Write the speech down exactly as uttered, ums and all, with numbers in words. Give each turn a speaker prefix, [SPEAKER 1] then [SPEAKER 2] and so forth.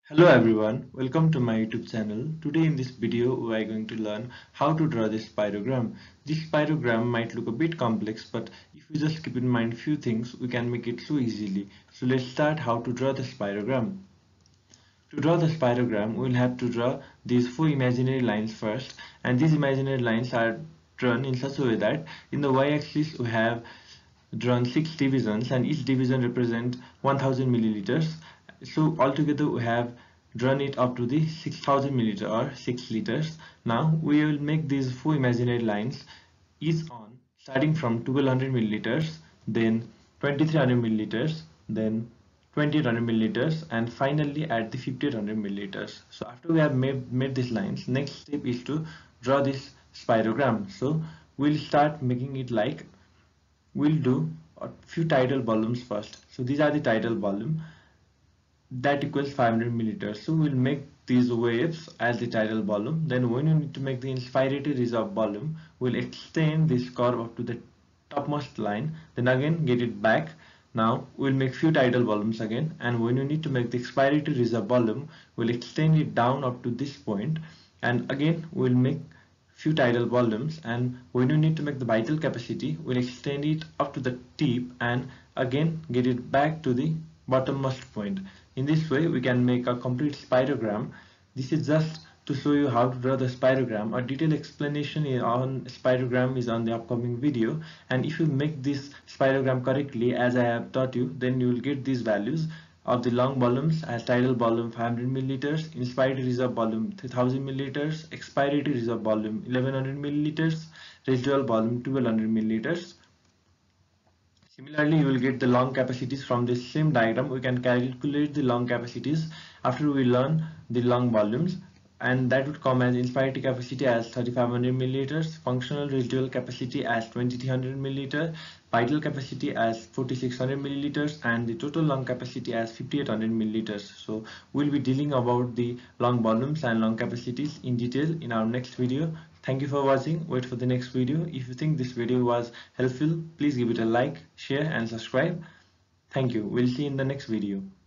[SPEAKER 1] Hello everyone, welcome to my YouTube channel. Today in this video we are going to learn how to draw this spirogram. This spirogram might look a bit complex, but if we just keep in mind few things, we can make it so easily. So let's start how to draw the spirogram. To draw the spirogram, we will have to draw these four imaginary lines first, and these imaginary lines are drawn in such a way that in the y-axis we have drawn six divisions and each division represents one thousand milliliters. So altogether we have drawn it up to the six thousand milliliter or six liters. Now we will make these four imaginary lines each on starting from twelve hundred milliliters, then twenty-three hundred milliliters, then twenty-eight hundred milliliters, and finally at the fifty-eight hundred milliliters. So after we have made, made these lines, next step is to draw this spirogram. So we'll start making it like we'll do a few tidal volumes first. So these are the tidal volume that equals five hundred milliliters. So we'll make these waves as the tidal volume. Then when you need to make the inspiratory reserve volume, we'll extend this curve up to the topmost line, then again get it back. Now we'll make few tidal volumes again, and when you need to make the expiratory reserve volume, we'll extend it down up to this point, and again we'll make few tidal volumes, and when you need to make the vital capacity, we'll extend it up to the tip and again get it back to the bottommost point. In this way we can make a complete spirogram. This is just to show you how to draw the spirogram. A detailed explanation on spirogram is on the upcoming video, and if you make this spirogram correctly as I have taught you, then you will get these values of the long volumes as tidal volume five hundred milliliters, inspiratory reserve volume three thousand milliliters, expiratory reserve volume eleven hundred milliliters, residual volume twelve hundred milliliters. Similarly, you will get the long capacities from this same diagram. We can calculate the long capacities after we learn the long volumes, and that would come as inspiratory capacity as thirty-five hundred milliliters, functional residual capacity as twenty-three hundred milliliters, vital capacity as forty-six hundred milliliters, and the total lung capacity as fifty-eight hundred milliliters. So we'll be dealing about the long volumes and long capacities in detail in our next video. Thank you for watching. Wait for the next video. If you think this video was helpful, please give it a like, share and subscribe. Thank you. We'll see you in the next video.